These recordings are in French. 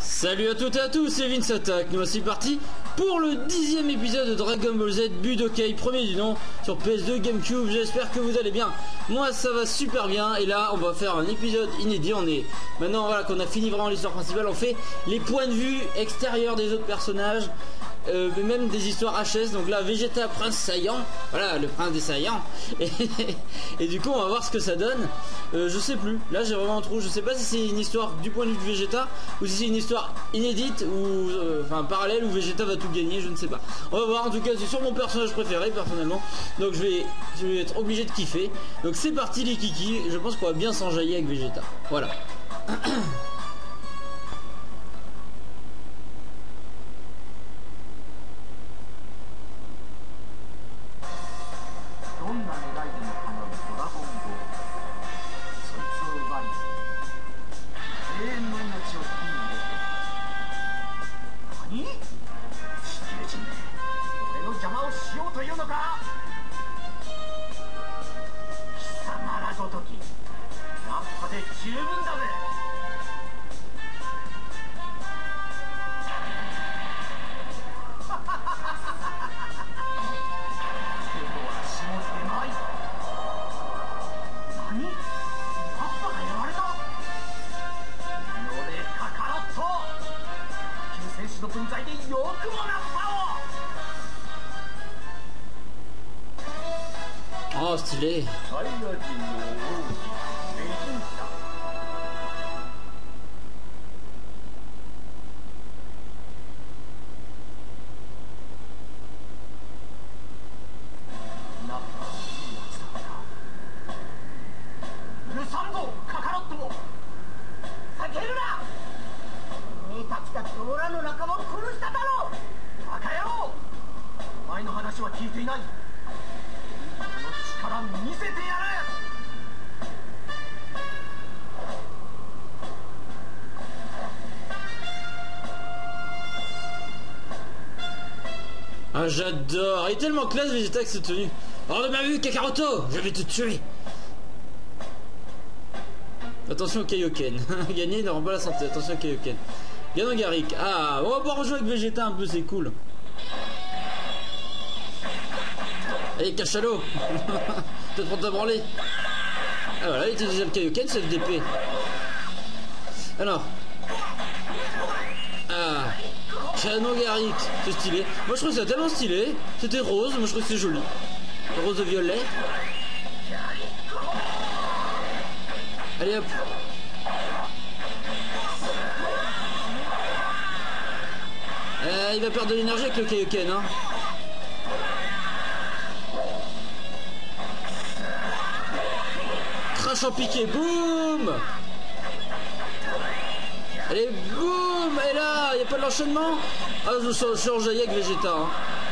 Salut à toutes et à tous, c'est Vince Attack. Nous voici partis pour le 10e épisode de Dragon Ball Z Budokai, premier du nom, sur PS2 GameCube. J'espère que vous allez bien. Moi ça va super bien. Et là on va faire un épisode inédit. On est maintenant, voilà, qu'on a fini vraiment l'histoire principale, on fait les points de vue extérieurs des autres personnages, mais même des histoires HS. Donc là, Vegeta, prince Saiyan, voilà, le prince des Saiyans. Et du coup on va voir ce que ça donne. Je sais plus, là j'ai vraiment un trou. Je sais pas si c'est une histoire du point de vue de Vegeta ou si c'est une histoire inédite ou enfin parallèle où Vegeta va tout gagner, je ne sais pas. On va voir. En tout cas c'est sur mon personnage préféré personnellement, donc je vais être obligé de kiffer. Donc c'est parti les kikis, je pense qu'on va bien s'enjailler avec Vegeta. Voilà. Oh, stylé. Ah, j'adore. Il est tellement classe Vegeta avec cette tenue. Hors de ma vue, Kakaroto, je vais te tuer. Attention au Kaioken. Gagner ne rend pas la santé. Attention au Kaioken. Ganon Garik. Ah, on va pouvoir rejouer avec Vegeta un peu, c'est cool. Allez, cachalot. Peut-être pour te branler. Ah voilà, il était déjà le Kaioken, c'est le DP. Alors. Ah. Ganon Garik, c'est stylé. Moi je trouve ça tellement stylé. C'était rose, moi je trouve que c'est joli. Rose de violet. Allez hop. Il va perdre de l'énergie avec le Kaioken, hein. Crash en piqué, boum. Allez, boum. Et là, il n'y a pas de l'enchaînement. Ah, je suis enjaillé avec Vegeta, hein.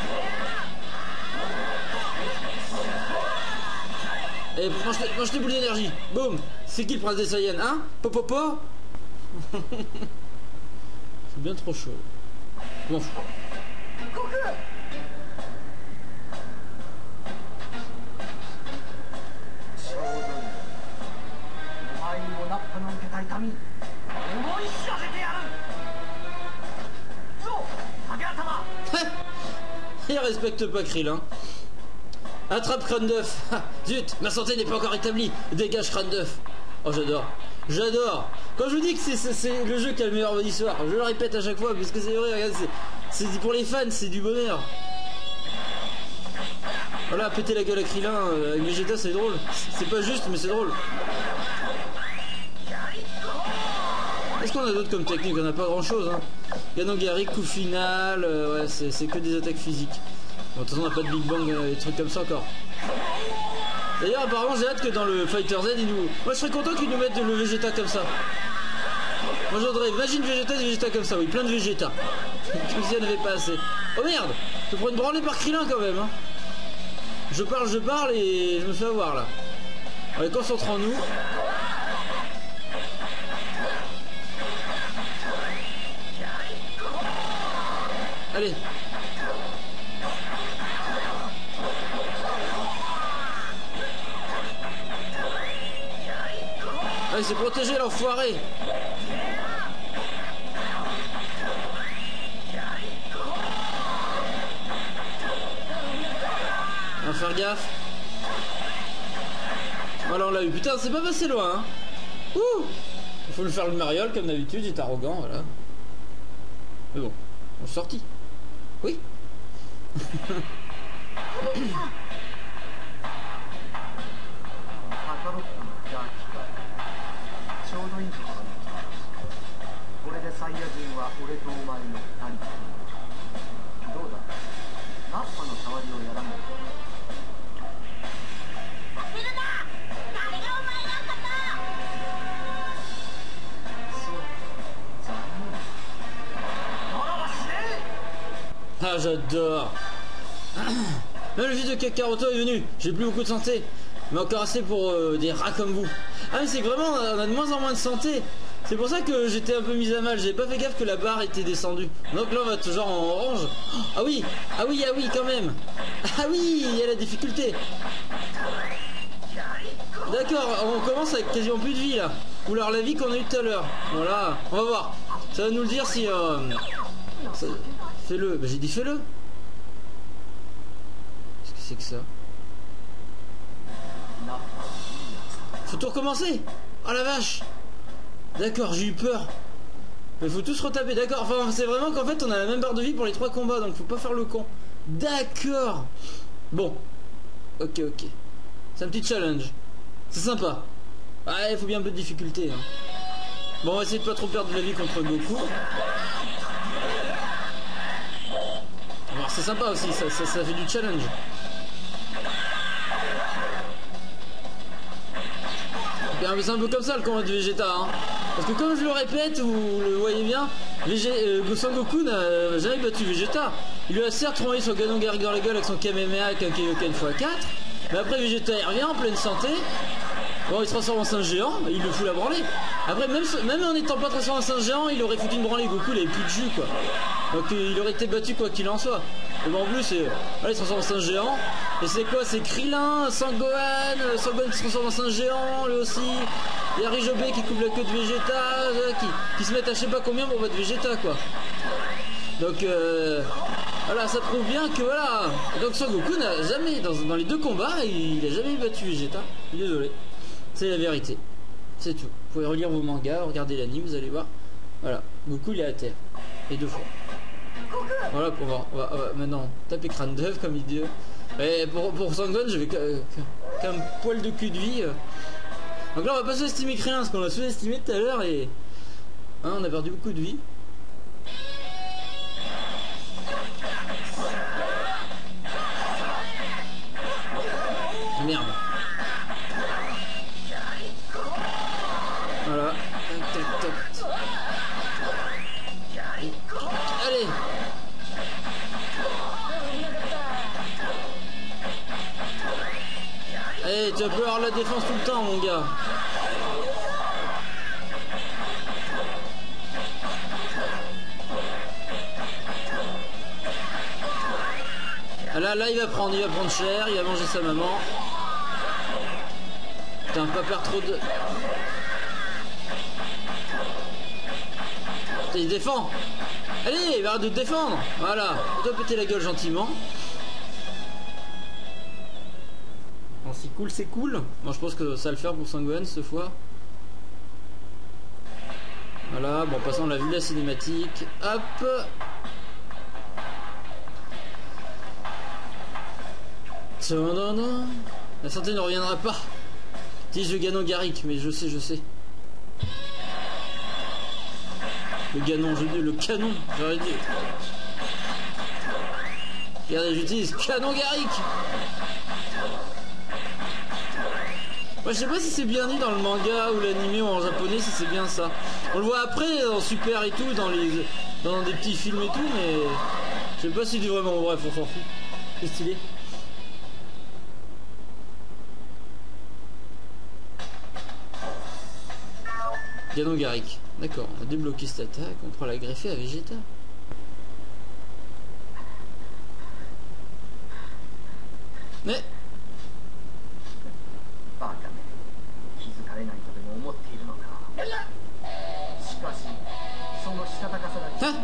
Et mange tes boules d'énergie. Boum. C'est qui le prince des Saiyans, hein? Popopo. C'est bien trop chaud. Je m'en fous. Il respecte pas Krillin. Attrape crâne d'œuf. Zut, ma santé n'est pas encore établie. Dégage crâne d'œuf. Oh, j'adore. J'adore. Quand je vous dis que c'est le jeu qui a le meilleur histoire, je le répète à chaque fois parce que c'est vrai, regarde, c'est pour les fans, c'est du bonheur. Voilà, péter la gueule à Krillin avec Vegeta, c'est drôle. C'est pas juste, mais c'est drôle. Est-ce qu'on a d'autres comme technique? On n'a pas grand chose, hein. Ganon Garik, coup final, ouais, c'est que des attaques physiques. Bon, de toute façon, on n'a pas de Big Bang, des trucs comme ça encore. D'ailleurs, apparemment, j'ai hâte que dans le Fighter Z, ils nous... Moi, je serais content qu'ils nous mettent le Vegeta comme ça. Moi, je voudrais, imagine Vegeta comme ça, oui, plein de Vegeta. Comme si il n'y en avait pas assez. Oh merde, je prends une branlée par Krillin quand même, hein. Je parle et je me fais avoir là. Allez, concentrons-nous. Allez. Ah, il s'est protégé l'enfoiré. gaffe. Voilà, on l'a eu. Putain, c'est pas passé loin. Hein. Ouh. Il faut le faire le mariole comme d'habitude, il est arrogant, voilà. Mais bon, on est sorti. Oui. Ah, j'adore. Même le fils de Kakaroto est venu. J'ai plus beaucoup de santé, mais encore assez pour des rats comme vous. Ah, mais c'est vraiment, on a de moins en moins de santé. C'est pour ça que j'étais un peu mise à mal. J'avais pas fait gaffe que la barre était descendue. Donc là, on va toujours en orange. Ah oui, ah oui, ah oui, quand même. Ah oui, il y a la difficulté. D'accord, on commence avec quasiment plus de vie là. Ou alors la vie qu'on a eu tout à l'heure. Voilà, on va voir. Ça va nous le dire si... Fais-le. Bah, j'ai dit fais-le. Qu'est-ce que c'est que ça? Faut tout recommencer. Oh la vache. D'accord, j'ai eu peur. Mais faut tous retaper. D'accord, enfin c'est vraiment qu'en fait on a la même barre de vie pour les 3 combats. Donc faut pas faire le con. D'accord. Bon. Ok. C'est un petit challenge. C'est sympa. Ah, il faut bien un peu de difficulté. Hein. Bon, on va essayer de pas trop perdre de la vie contre Goku. Alors c'est sympa aussi, ça fait du challenge. C'est un peu comme ça le combat de Vegeta. Hein. Parce que comme je le répète, vous le voyez bien, Son Goku n'a jamais battu Vegeta. Il lui a certes renvoyé son Ganon Garrigan la gueule avec son Kamehameha avec un Kaioken x4. Mais après Vegeta il revient en pleine santé. Bon, il se transforme en singe géant, il le fout la branlée. Après, même en n'étant pas transformé en singe géant, il aurait foutu une branlée. Goku, il avait plus de jus, quoi. Donc, il aurait été battu quoi qu'il en soit. Et bon, en plus, là, il se transforme en singe géant. Et c'est quoi? C'est Krillin, Sangohan qui se transforme en singe géant, lui aussi. Il y a Rijobé qui coupe la queue de Vegeta, qui se mettent à je sais pas combien pour battre Vegeta, quoi. Donc, voilà, ça prouve bien que voilà. Donc, Son Goku n'a jamais, dans les 2 combats, il a jamais battu Vegeta. Désolé. C'est la vérité. C'est tout. Vous pouvez relire vos mangas, regarder l'anime, vous allez voir. Voilà. Goku, il est à terre. Et 2 fois. Voilà, on va maintenant taper crâne d'œuf comme idiot. Et pour Sangohan, je vais qu'un poil de cul de vie. Donc là, on va pas sous-estimer Krillin, parce qu'on l'a sous-estimé tout à l'heure et... Hein, on a perdu beaucoup de vie. Merde. Voilà. Tac. Allez. Allez, tu vas plus avoir la défense tout le temps, mon gars. Là, il va prendre cher, il va manger sa maman. Putain, pas perdre trop de... Putain, il défend. Allez, il va arrêter de défendre. Voilà, on doit péter la gueule gentiment. Bon, si cool, c'est cool. Moi, je pense que ça va le faire pour Sangohan cette fois. Voilà, bon, passons, on l'a vu la cinématique. Hop. La santé ne reviendra pas. Dis le Ganon Garrick, mais je sais. Le canon, j'aurais dit. Regardez, j'utilise Canon Garrick. Moi, je sais pas si c'est bien dit dans le manga ou l'animé ou en japonais, si c'est bien ça. On le voit après en Super et tout, dans des petits films et tout, mais je sais pas si c'est vraiment. Bref, on s'en fout. C'est stylé. Ganon Garrick. D'accord, on a débloqué cette attaque, on pourra la greffer à Vegeta. Mais... Hein?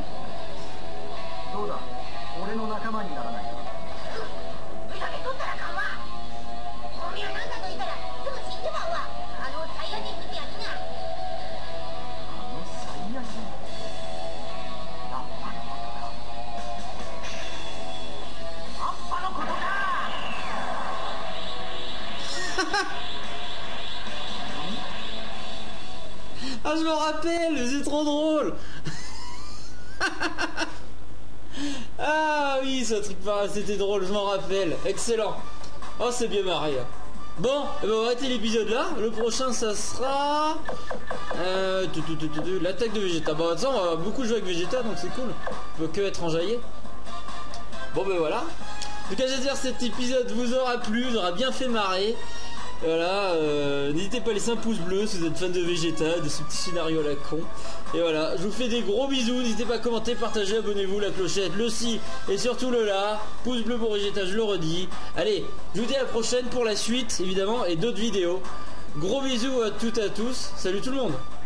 Ah, je me rappelle, c'est trop drôle. Ah oui, ce truc pareil, c'était drôle, je m'en rappelle. Excellent. Oh, c'est bien marré. Bon, eh ben, on va arrêter l'épisode là. Le prochain, ça sera l'attaque de Vegeta. Bon, ça, on va beaucoup jouer avec Vegeta, donc c'est cool. On peut que être enjaillé. Bon, ben voilà. En tout cas, j'espère que cet épisode vous aura plu, vous aura bien fait marrer. Voilà, n'hésitez pas à laisser un pouce bleu si vous êtes fan de Vegeta, de ce petit scénario à la con. Et voilà, je vous fais des gros bisous, n'hésitez pas à commenter, partager, abonnez-vous, la clochette, le si et surtout le là. Pouce bleu pour Vegeta, je le redis. Allez, je vous dis à la prochaine pour la suite évidemment et d'autres vidéos. Gros bisous à toutes et à tous, salut tout le monde.